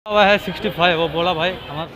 हुआ है 65 वो बोला भाई हमारा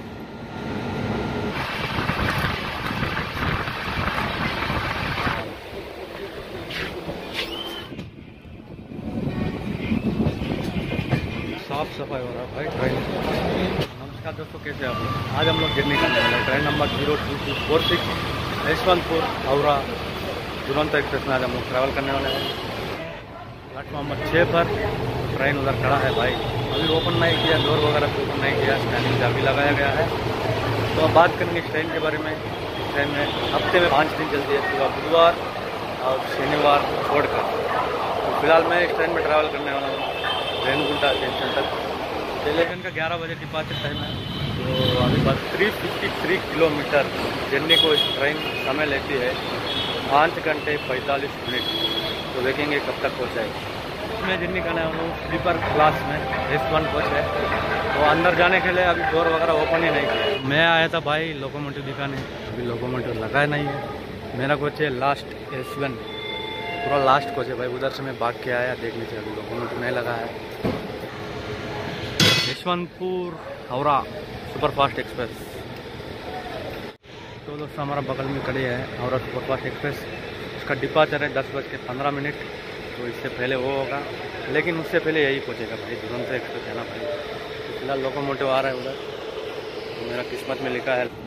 साफ सफाई हो रहा है भाई ट्रेन। नमस्कार दोस्तों, कैसे आप लोग? आज हम लोग गिरने का train number 02246 Yesvantpur Howrah Duronto express में आज हम लोग ट्रैवल करने वाले हैं। प्लेटफॉर्म नंबर 6 पर ट्रेन उधर खड़ा है भाई, अभी ओपन नहीं किया, डोर वगैरह भी ओपन नहीं किया, स्टैंडिंग चाबी लगाया गया है। तो अब बात करेंगे इस ट्रेन के बारे में। ट्रेन में हफ्ते में 5 दिन चलती है, सुबह बुधवार और शनिवार छोड़कर। तो फिलहाल मैं इस ट्रेन में ट्रैवल करने वाला हूँ रेणुगुंटा जंक्शन तक। स्टेशन का 11 बजे डिपार्चर टाइम है, तो अभी बस 353 किलोमीटर जर्नी को इस ट्रेन समय लेती है, 5 घंटे 45 मिनट। तो देखेंगे कब तक पहुँचाएगी। मैं जर्नी करने वाला हूँ स्लीपर क्लास में, S1 कोच है। तो अंदर जाने के लिए अभी डोर वगैरह ओपन ही नहीं किया। मैं आया था भाई लोकोमोटिव दिखाने, अभी लोकोमोटिव लगाया नहीं है। मेरा कोच है लास्ट S1, पूरा लास्ट कोच है भाई। उधर से मैं भाग के आया, देख लीजिए अभी लोकोमोटिव नहीं लगा है। Yesvantpur Howrah superfast express. तो दोस्तों हमारा बगल में खड़ी है हावड़ा सुपरफास्ट एक्सप्रेस। उसका डिपार्चर है 10:15। तो इससे पहले वो होगा, लेकिन उससे पहले यही पहुँचेगा भाई, दुरंतो एक्सप्रेस है ना भाई। तो फिलहाल लोकोमोटिव आ रहा है उधर, तो मेरा किस्मत में लिखा है।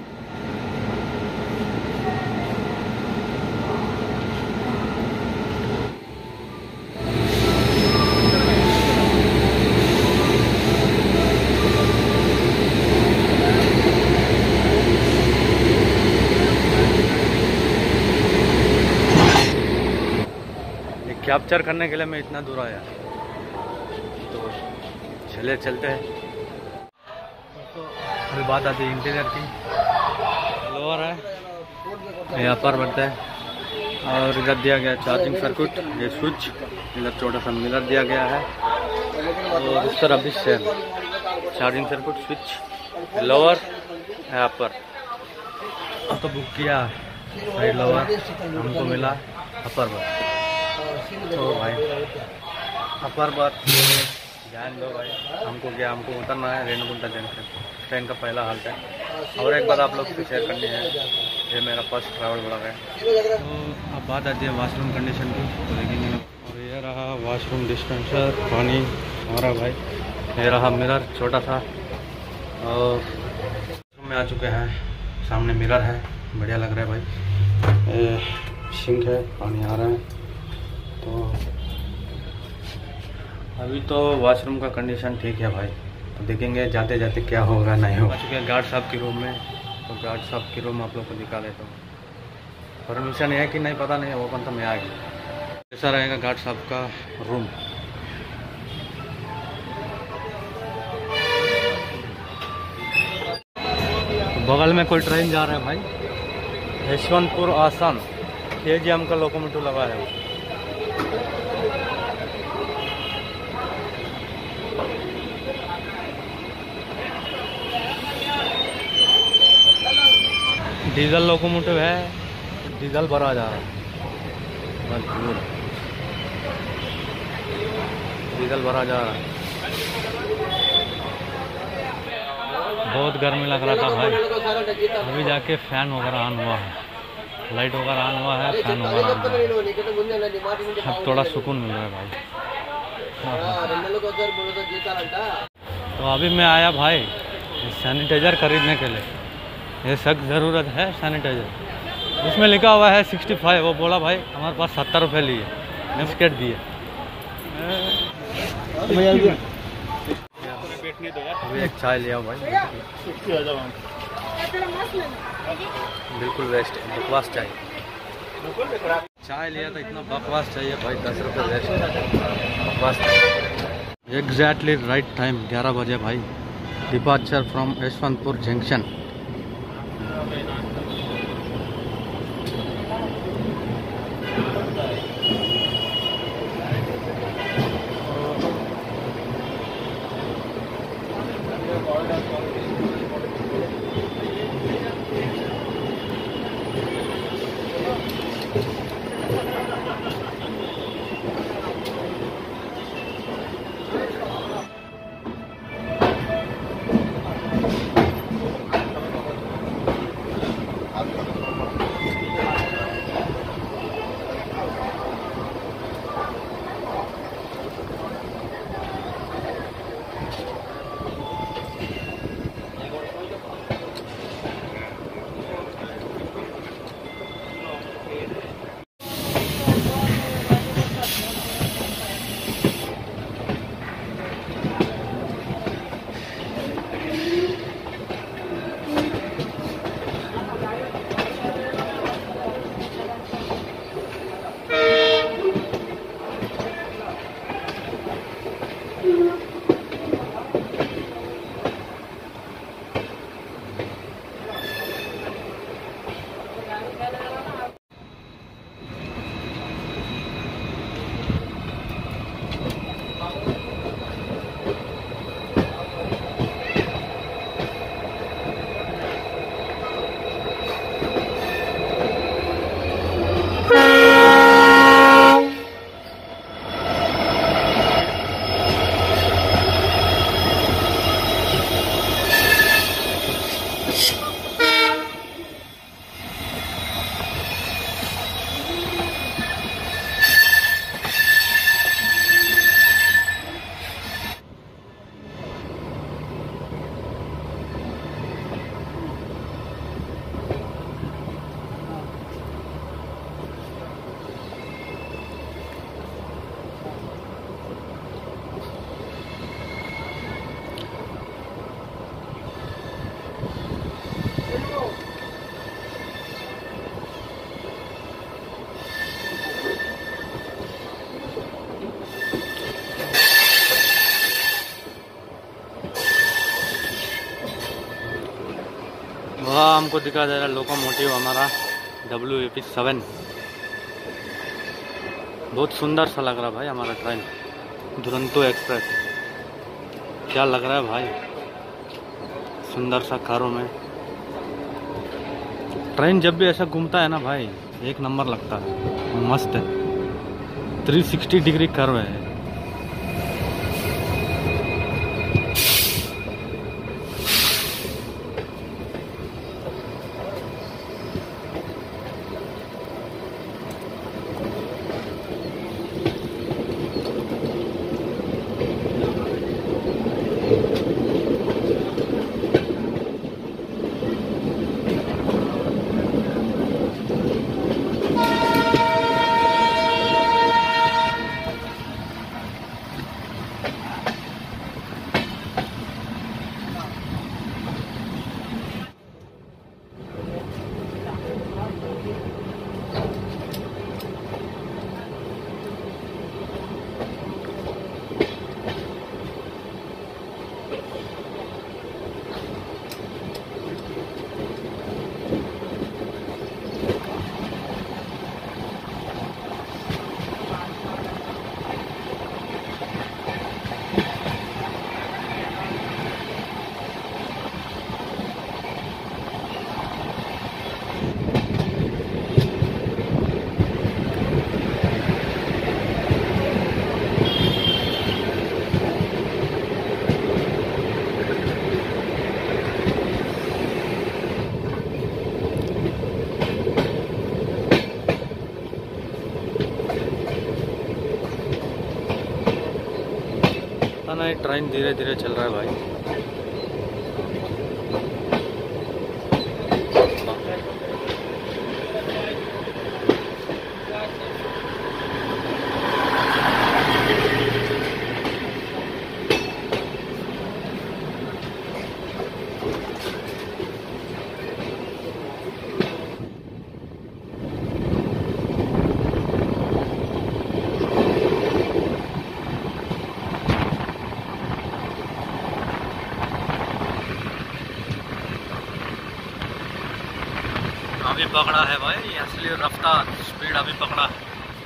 कैप्चर करने के लिए मैं इतना दूर आया, तो चलते हैं। तो अभी बात आती है इंटीरियर की। लोअर है, यहाँ पर बढ़ता है, और इधर दिया गया चार्जिंग सर्किट, ये स्विच, इधर छोटा सा मिरर दिया गया है, और इस तरफ भी same charging circuit, switch, lower यहाँ पर। तो बुक किया साइड लोअर, हमको मिला अपर बर्थ। तो भाई अपर बर्थ ध्यान दो भाई, हमको उतरना है रेणुगुंटा जंक्शन। ट्रेन का पहला हाल्ट है। और एक बात आप लोग से शेयर करनी है, ये मेरा फर्स्ट ट्रैवल ब्लॉग है। तो अब बात आती है वॉशरूम कंडीशन की, तो देखेंगे। और ये रहा वॉशरूम डिस्पेंसर, पानी हमारा भाई। ये रहा मिरर छोटा सा, और में आ चुके हैं। सामने मिरर है, बढ़िया लग रहा है भाई। ये सिंक है, पानी आ रहा है। तो अभी तो वॉशरूम का कंडीशन ठीक है भाई, तो देखेंगे जाते जाते क्या होगा नहीं होगा। चुके हैं गार्ड साहब की रूम में, तो गार्ड साहब की रूम आप लोग को दिखा देता हूँ। परमिशन है कि नहीं पता नहीं, ओपन तो मैं आ गया। ऐसा रहेगा गार्ड साहब का रूम। तो बगल में कोई ट्रेन जा रहा है भाई, यशवंतपुर आसाम, KGM का लोकोमोटिव लगा है। डीजल लोकोमोटिव है, डीजल भरा जा रहा है, डीजल भरा जा रहा है। बहुत गर्मी लग रहा था भाई, अभी जाके फैन वगैरह ऑन हुआ है, लाइट वगैरह ऑन हुआ है, फैन वगैरह ऑन हुआ है। अब थोड़ा सुकून मिल रहा है भाई। तो अभी मैं आया भाई सैनिटाइज़र खरीदने के लिए। ये सख्त ज़रूरत है सैनिटाइज़र। उसमें लिखा हुआ है 65, वो बोला भाई हमारे पास 70 रुपये लिए, बिस्किट दिए। अभी एक चाय लिया भाई, बिल्कुल वेस्ट, बकवास चाय। चाय लिया तो इतना बकवास चाहिए भाई, 10 रुपये वेस्ट, बकवास। एग्जैक्टली राइट टाइम 11 बजे भाई, डिपार्चर फ्रॉम यशवंतपुर जंक्शन। वहाँ हमको दिखा दे रहा लोकोमोटिव हमारा WAP7। बहुत सुंदर सा लग रहा भाई हमारा ट्रेन दुरंतो एक्सप्रेस। क्या लग रहा है भाई, सुंदर सा कारों में। ट्रेन जब भी ऐसा घूमता है ना भाई, एक नंबर लगता है, मस्त है। 360 डिग्री कर्व है। नहीं, ट्रेन धीरे धीरे चल रहा है भाई। अभी पकड़ा है भाई असली रफ्तार, स्पीड अभी पकड़ा है।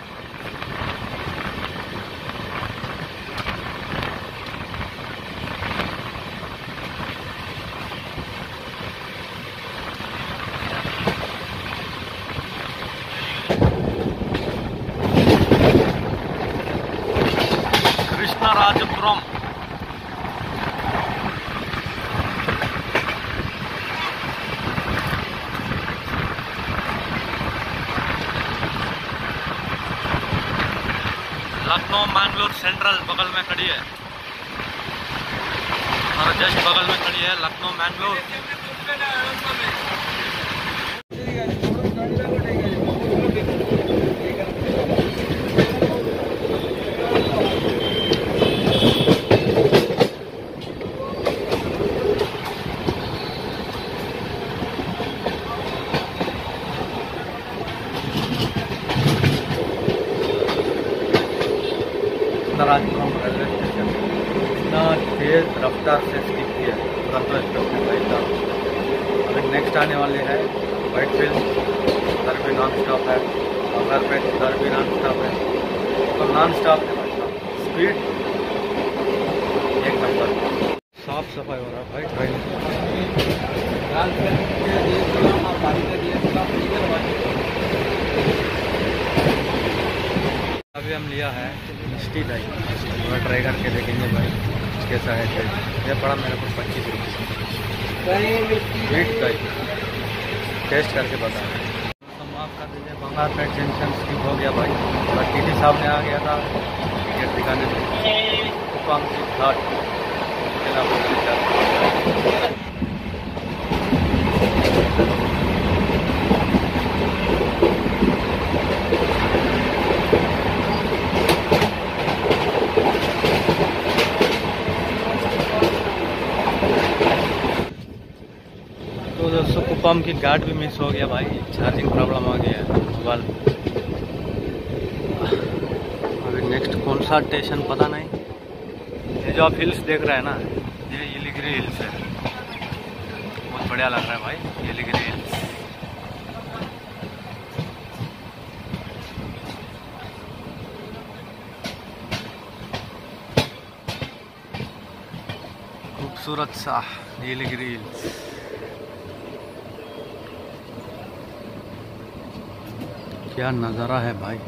कृष्णराजपुरम लखनऊ मैंगलोर सेंट्रल बगल में खड़ी है और जस्ट बगल में खड़ी है लखनऊ मैंगलोर। राजपुरम रेलवे स्टेशन इतना तेज रफ्तार से स्किप किया तुरंत एक्सप्रेस में भाई साहब। अभी नेक्स्ट आने वाले है वाइट फील्ड, उधर भी नॉन स्टॉप है, उधर भी नॉन स्टॉप है, तो नॉन स्टॉप है भाई साहब। स्पीड एक नंबर, साफ सफाई हो रहा है भाई ट्रेन। अभी हम लिया है मिष्टी दही, थोड़ा ट्राई करके देखेंगे भाई कैसा है टेस्ट। ये पड़ा मेरे को 25 रुपये मीट दही, टेस्ट करके बता। तो माफ़ कर दीजिए, बंगारपेट जंक्शन स्किप हो गया भाई। थोड़ा टीटी सामने आ गया था टिकट दिखाने में। कुपाम की घाट तो दोस्तों कुपम की घाट भी मिस हो गया भाई, चार्जिंग प्रॉब्लम आ गया है मोबाइल। अभी नेक्स्ट कौन सा स्टेशन पता नहीं। ये जो आप हिल्स देख रहे हैं ना, ये येलीगिरी हिल्स है, बहुत बढ़िया लग रहा है भाई ये लेकिन रील्स। खूबसूरत सा नीली ग्रिल्स। क्या नज़ारा है भाई।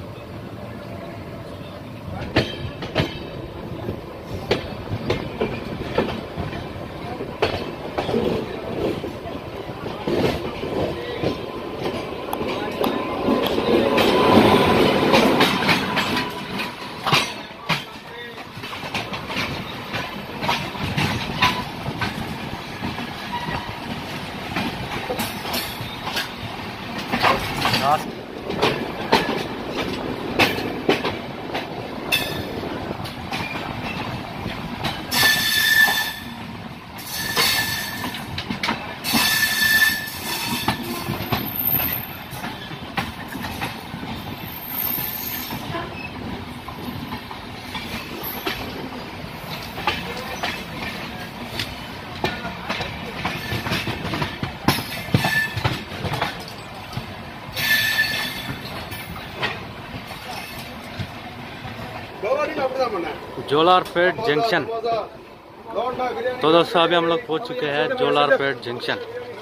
जोलारपेट जंक्शन। तो दोस्तों अभी हम लोग पहुंच चुके हैं जोलारपेट जंक्शन।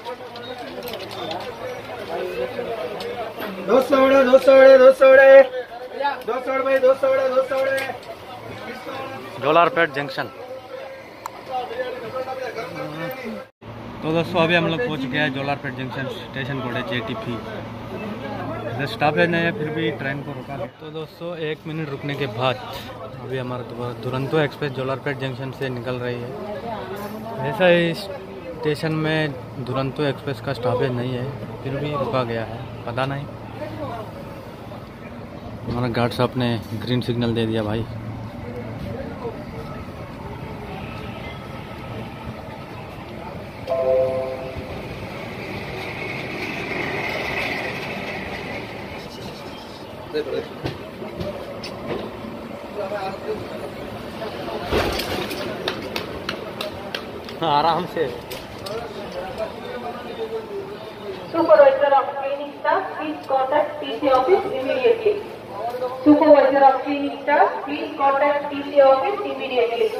जोलारपेट जंक्शन। तो दोस्तों अभी हम लोग पहुंच चुके हैं जोलारपेट जंक्शन। स्टेशन कोड है JTP। स्टॉपेज नहीं है फिर भी ट्रेन को रुका। तो दोस्तों 1 मिनट रुकने के बाद अभी हमारा दुरंतो एक्सप्रेस जोलारपेट जंक्शन से निकल रही है। ऐसा ही स्टेशन में दुरंतो एक्सप्रेस का स्टॉपेज नहीं है फिर भी रुका गया है, पता नहीं। हमारा गार्ड साहब ने ग्रीन सिग्नल दे दिया भाई। आराम से। Supervisor of cleaning staff, please contact TC office immediately. Supervisor of cleaning staff, please contact TC office immediately.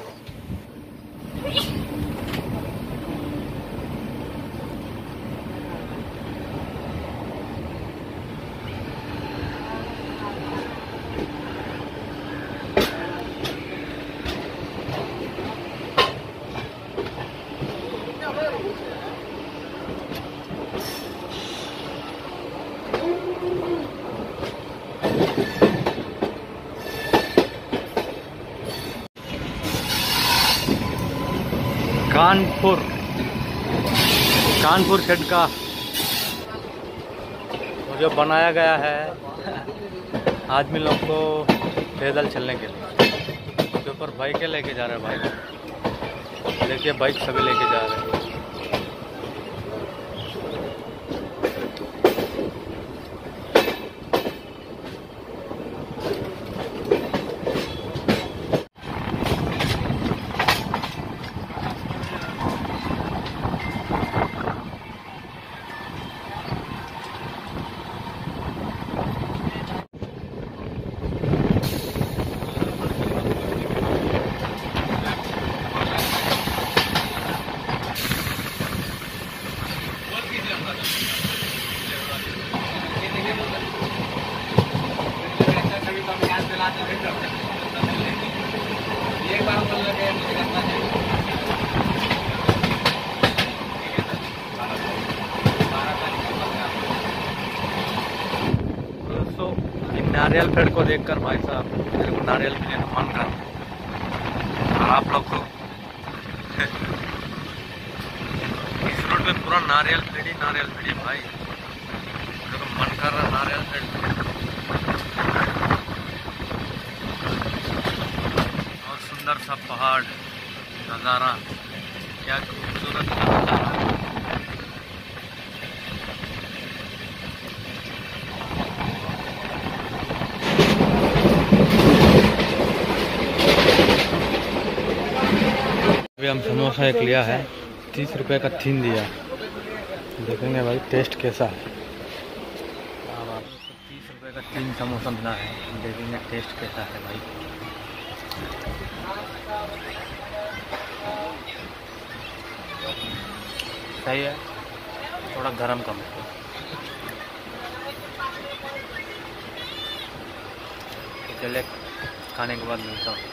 Kanpur shed का जो बनाया गया है आदमी लोग को पैदल चलने के लिए। उसके ऊपर बाइकें लेके जा रहे हैं भाई। देखिए बाइक सभी लेके जा रहे हैं। नारियल पेड़ को देखकर भाई साहब मेरे को नारियल पीने का मन कर। और आप लोग को इस रोड पे पूरा नारियल पेड़ ही भाई। मेरे को मन कर रहा नारियल पेड़। और सुंदर सा पहाड़ नज़ारा, क्या खूबसूरत नज़ारा। अभी हम समोसा एक लिया है, 30 रुपए का 3 दिया। देखेंगे भाई टेस्ट कैसा है। अब आप 30 रुपये का 3 समोसा मिला है, देखेंगे टेस्ट कैसा है भाई। सही है, थोड़ा गरम कम है। चले खाने के बाद मिलता हूँ।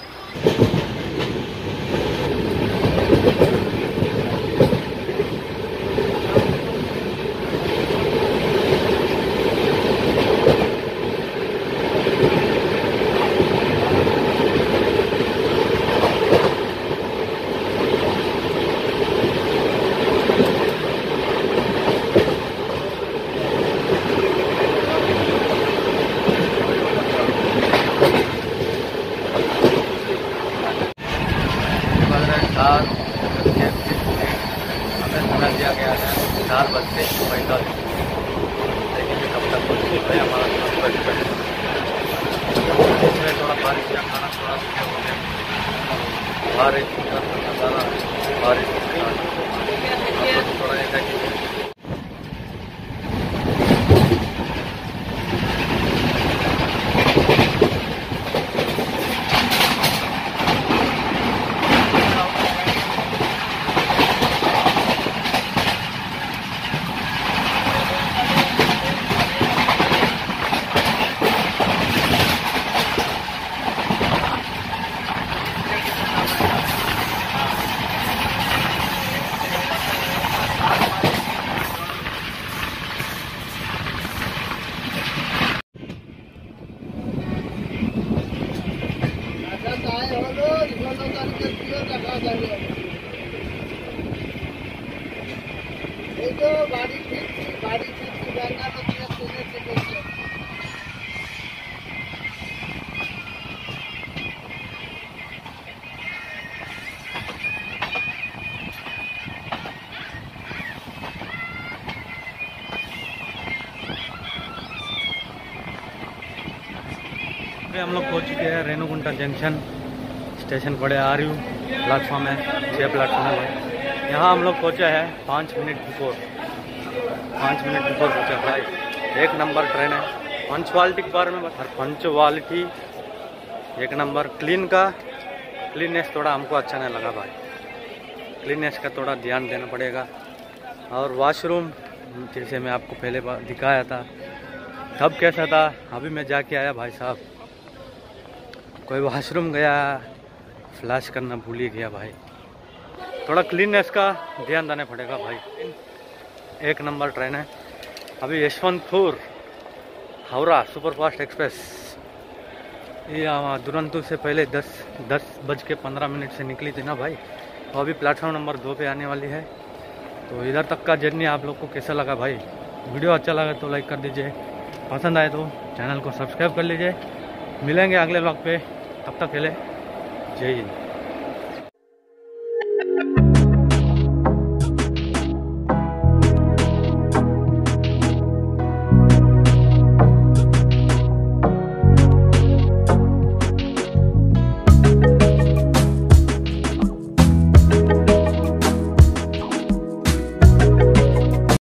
हमें समय दिया गया है 4:45, लेकिन कब तक पहुँच है हमारा 10:45। इसमें थोड़ा बारिश का खाना थोड़ा हो गया, बारिश का नज़ारा, बारिश थोड़ा ऐसा कि हम लोग पहुँच चुके हैं रेणुगुंटा जंक्शन स्टेशन पड़े RU प्लेटफॉर्म है, 6 प्लेटफॉर्म है भाई। यहाँ हम लोग पहुँचे हैं 5 मिनट बिफोर पहुँचे भाई। एक नंबर ट्रेन है। पंचुअलिटी के बारे में बता, पंचुअलिटी एक नंबर। क्लीननेस थोड़ा हमको अच्छा नहीं लगा भाई, क्लीननेस का थोड़ा ध्यान देना पड़ेगा। और वॉशरूम जैसे मैं आपको पहले दिखाया था तब कैसा था, अभी मैं जाके आया भाई साहब, कोई वॉशरूम गया फ्लैश करना भूल ही गया भाई। थोड़ा क्लीननेस का ध्यान देना पड़ेगा भाई। एक नंबर ट्रेन है। अभी यशवंतपुर हावड़ा सुपरफास्ट एक्सप्रेस, ये दुरंतो से पहले 10:15 से निकली थी ना भाई, तो अभी प्लेटफॉर्म नंबर 2 पे आने वाली है। तो इधर तक का जर्नी आप लोग को कैसा लगा भाई? वीडियो अच्छा लगा तो लाइक कर दीजिए, पसंद आए तो चैनल को सब्सक्राइब कर लीजिए। मिलेंगे अगले व्लॉग पे, तब तक के लिए जय हिंद।